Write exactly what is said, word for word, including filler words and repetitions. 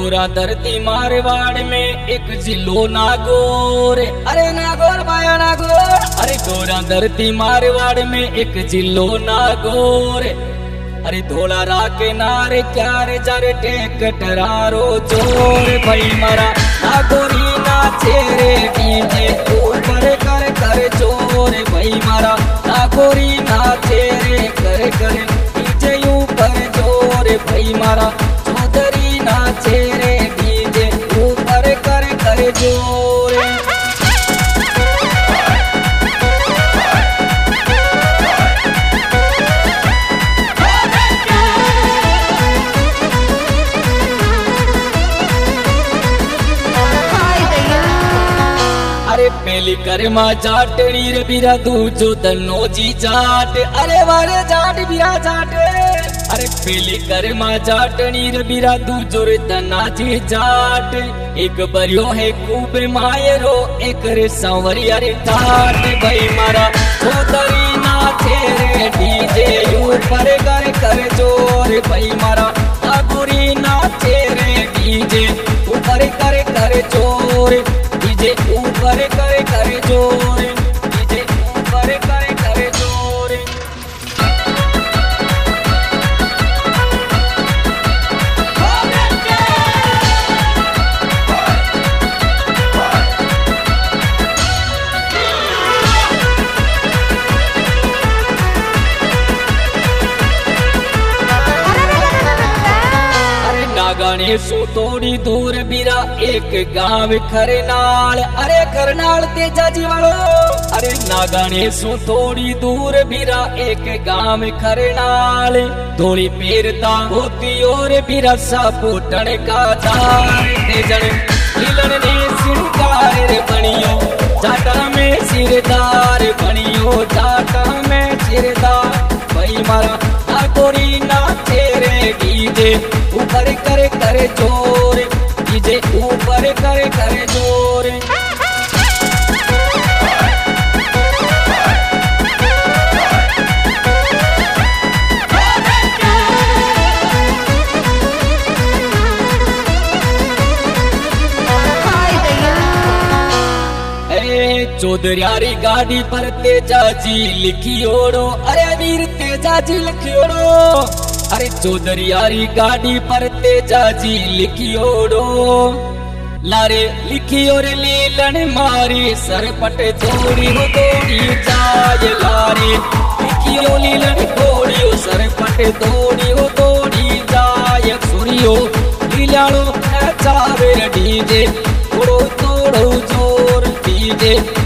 गोरा धरती मारवाड़ में एक जिलो नागौर। अरे नागौर भाया नागौर। अरे गोरा धरती मारवाड़ में एक जिलो नागौर। अरे धोला राके नारे क्यारे जारे टेक टरारो जोर। भाई मारा नागौरी नाचे रे डीजे ऊपर कर कर जोर। भाई मारा नागौरी नाचे रे कर कर डीजे ऊपर जोर। भाई मारा चौधरी नाचे रे डीजे ऊपर कर कर जोर। अरे पहली करमा जाट नीर बीरा दूजो दनो जी जाट। अरे वारे जाट बीरा जाट। अरे पहली करमा जाट नीर बीरा दूजो रे तना जी जाट। एक बरियो है खूब मायरो एक रे सांवरिया रे ठाट। भाई मारा चौधरी नाचे रे डीजे ऊपर कर कर जोर। भाई मारा नागौरी नाचे रे डीजे ऊपर कर कर जोर। डीजे ऊपर करे करे जोर। डीजे ऊपर करे करे जोर। नागाने सो थोड़ी दूर बीरा एक गांव खरनाल। अरे खरनाल तेजा जी वालो। अरे नागाने सो थोड़ी दूर बीरा एक गांव खरनाल। थोड़ी पेरता होती और बीरा सापुटन का दार। तेजन हिलन ने सिरदार बनियो जाटा में सिरदार बनियो जाटा में सिरदार। भाई मारा नागौरी नाचे रे डीजे ऊपर करे करे जोर। डीजे ऊपर करे करे जोर। चौधरी गाड़ी पर तेजा जी लिखी ओड़ो। अरे वीर तेजा जी लिखी ओड़ो। अरे चौधरी गाड़ी पर तेजा जी लिखी ओड़ो। लारे लिखी और लीलन मारी सरपट दौड़ी हो दौड़ी जाए। लारे लिखी ओ लीलन दौड़ी हो सरपट दौड़ी हो दौड़ी जाए। सूर्यो लीलाड़ो चावे डीजे तोड़ो तोड़ो जोर। डीजे